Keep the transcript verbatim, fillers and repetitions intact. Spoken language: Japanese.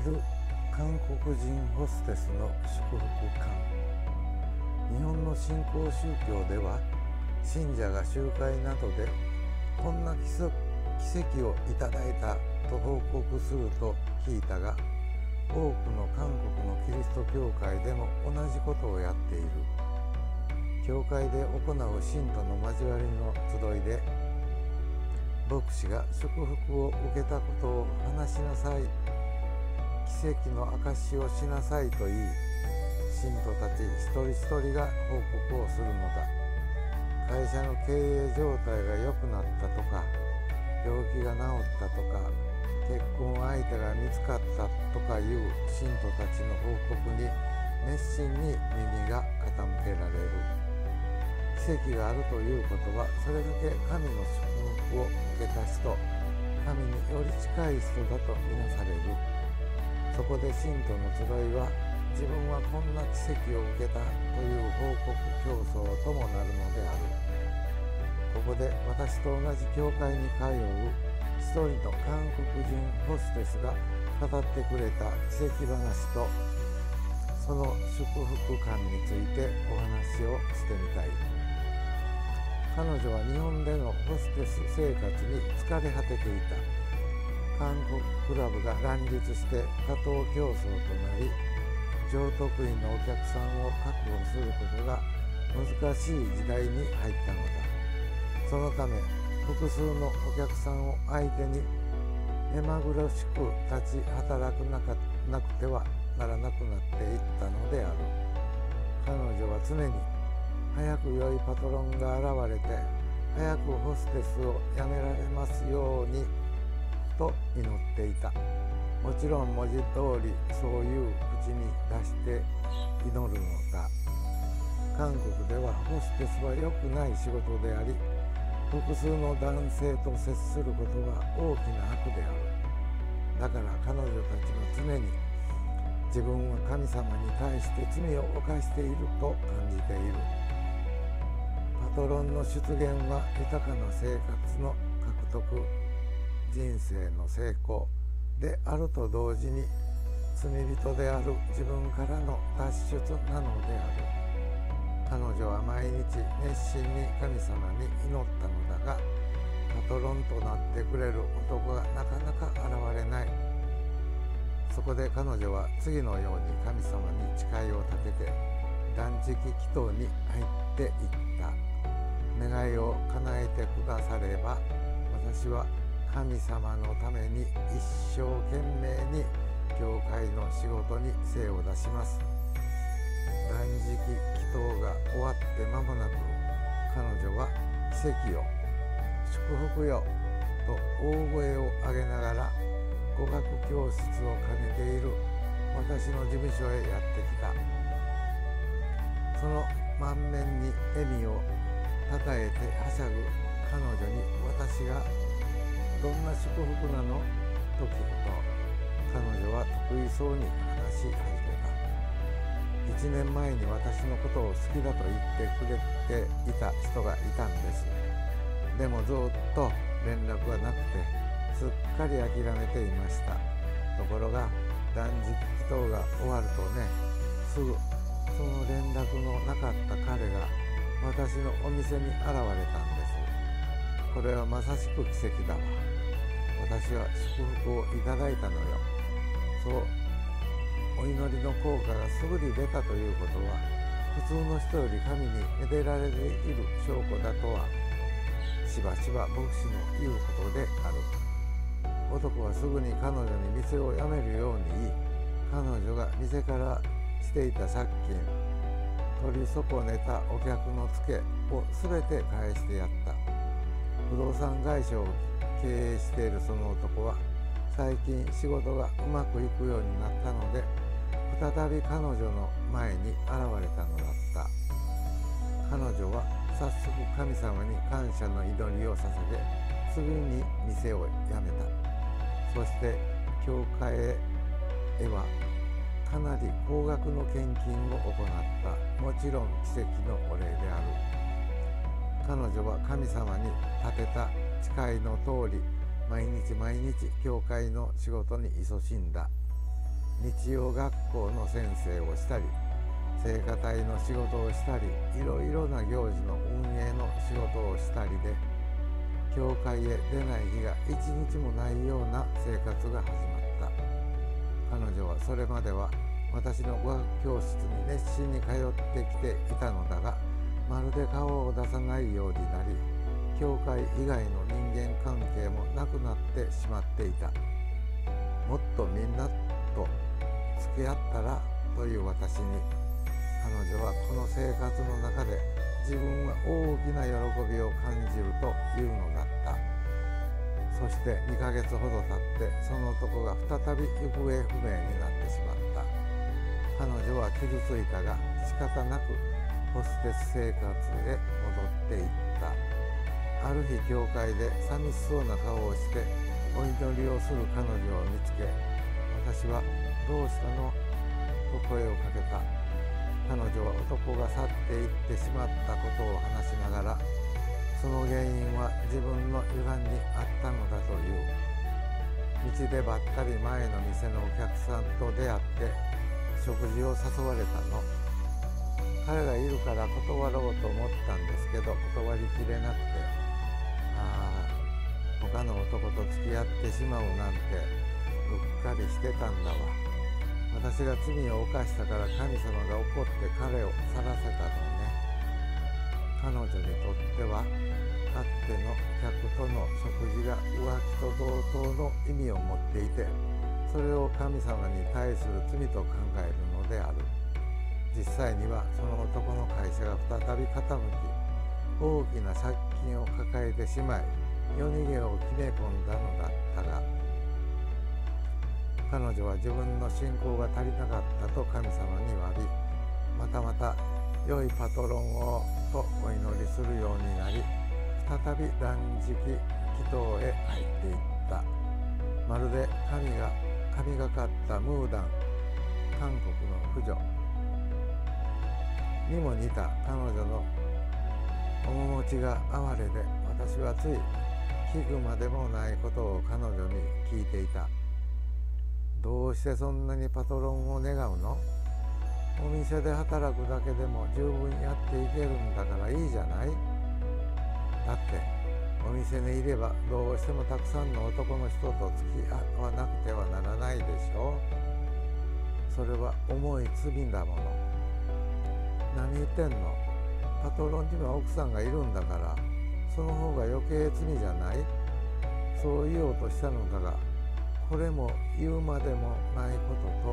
る韓国人ホステスの祝福館。日本の新興宗教では、信者が集会などでこんな奇跡をいただいたと報告すると聞いたが、多くの韓国のキリスト教会でも同じことをやっている。教会で行う信徒の交わりの集いで、牧師が祝福を受けたことを話しなさい、奇跡の証しをしなさいと言い、信徒たち一人一人が報告をするのだ。会社の経営状態が良くなったとか、病気が治ったとか、結婚相手が見つかったとかいう信徒たちの報告に熱心に耳が傾けられる。奇跡があるということは、それだけ神の祝福を受けた人、神により近い人だとみなされる。そこで信徒の集いは、自分はこんな奇跡を受けたという報告競争ともなるのである。ここで私と同じ教会に通う一人の韓国人ホステスが語ってくれた奇跡話と、その祝福感についてお話をしてみたい。彼女は日本でのホステス生活に疲れ果てていた。韓国クラブが乱立して過当競争となり、上得意のお客さんを確保することが難しい時代に入ったのだ。そのため、複数のお客さんを相手に目まぐるしく立ち働くなかなくてはならなくなっていったのである。彼女は常に早く良いパトロンが現れて、早くホステスを辞められますようにと祈っていた。もちろん文字通りそういう口に出して祈るのだ。韓国ではホステスは良くない仕事であり、複数の男性と接することは大きな悪である。だから彼女たちは常に自分は神様に対して罪を犯していると感じている。パトロンの出現は豊かな生活の獲得、人生の成功であると同時に、罪人である自分からの脱出なのである。彼女は毎日熱心に神様に祈ったのだが、パトロンとなってくれる男がなかなか現れない。そこで彼女は次のように神様に誓いを立てて、断食祈祷に入っていった。願いを叶えてくだされば、私は神様のために一生懸命に教会の仕事に精を出します。断食祈祷が終わって間もなく、彼女は奇跡よ、祝福よと大声を上げながら語学教室を兼ねている私の事務所へやってきた。その満面に笑みをたたえてはしゃぐ彼女に、私がどんな祝福なのと聞くと、彼女は得意そうに話し始めた。一年前に私のことを好きだと言ってくれていた人がいたんです。でもずっと連絡がなくて、すっかり諦めていました。ところが断食祈祷が終わるとね、すぐその連絡のなかった彼が私のお店に現れたんです。これはまさしく奇跡だわ。私は祝福をいただいたのよ。そう、お祈りの効果がすぐに出たということは、普通の人より神にめでられている証拠だとは、しばしば牧師の言うことである。男はすぐに彼女に店を辞めるように言い、彼女が店からしていた借金、取り損ねたお客のツケをすべて返してやった。不動産会社を経営しているその男は、最近仕事がうまくいくようになったので、再び彼女の前に現れたのだった。彼女は早速神様に感謝の祈りを捧げ、すぐに店を辞めた。そして教会へはかなり高額の献金を行った。もちろん奇跡のお礼である。彼女は神様に立てた誓いの通り、毎日毎日教会の仕事に勤しんだ。 日曜学校の先生をしたり、聖歌隊の仕事をしたり、いろいろな行事の運営の仕事をしたりで、教会へ出ない日が一日もないような生活が始まった。彼女はそれまでは私の語学教室に熱心に通ってきていたのだが、まるで顔を出さないようになり、教会以外の人間関係もなくなってしまっていた。もっとみんなと付き合ったらという私に、彼女はこの生活の中で自分は大きな喜びを感じるというのだった。そしてにかげつほど経ってその男が再び行方不明になってしまった。彼女は傷ついたが仕方なくホステス生活へ戻っていった。ある日教会で寂しそうな顔をしてお祈りをする彼女を見つけ、私はどうしたのと声をかけた。彼女は男が去っていってしまったことを話しながら、その原因は自分の歪んにあったのだという。道でばったり前の店のお客さんと出会って食事を誘われたの。彼がいるから断ろうと思ったんですけど、断りきれなくて、ああ他の男と付き合ってしまうなんてうっかりしてたんだわ。私が罪を犯したから神様が怒って彼を去らせたのね。彼女にとってはかつての客との食事が浮気と同等の意味を持っていて、それを神様に対する罪と考えるのである。実際にはその男の会社が再び傾き、大きな借金を抱えてしまい、夜逃げを決め込んだのだったが、彼女は自分の信仰が足りなかったと神様に詫び、またまた良いパトロンをとお祈りするようになり、再び断食祈祷へ入っていった。まるで神が神がかったムーダン、韓国の婦女にも似た彼女の面持ちが哀れで、私はつい聞くまでもないことを彼女に聞いていた。どうしてそんなにパトロンを願うの？お店で働くだけでも十分やっていけるんだからいいじゃない？だってお店にいればどうしてもたくさんの男の人と付き合わなくてはならないでしょう。それは重い罪だもの。何言ってんの？パトロンには奥さんがいるんだから、その方が余計罪じゃない？そう言おうとしたのだが、これも言うまでもないことと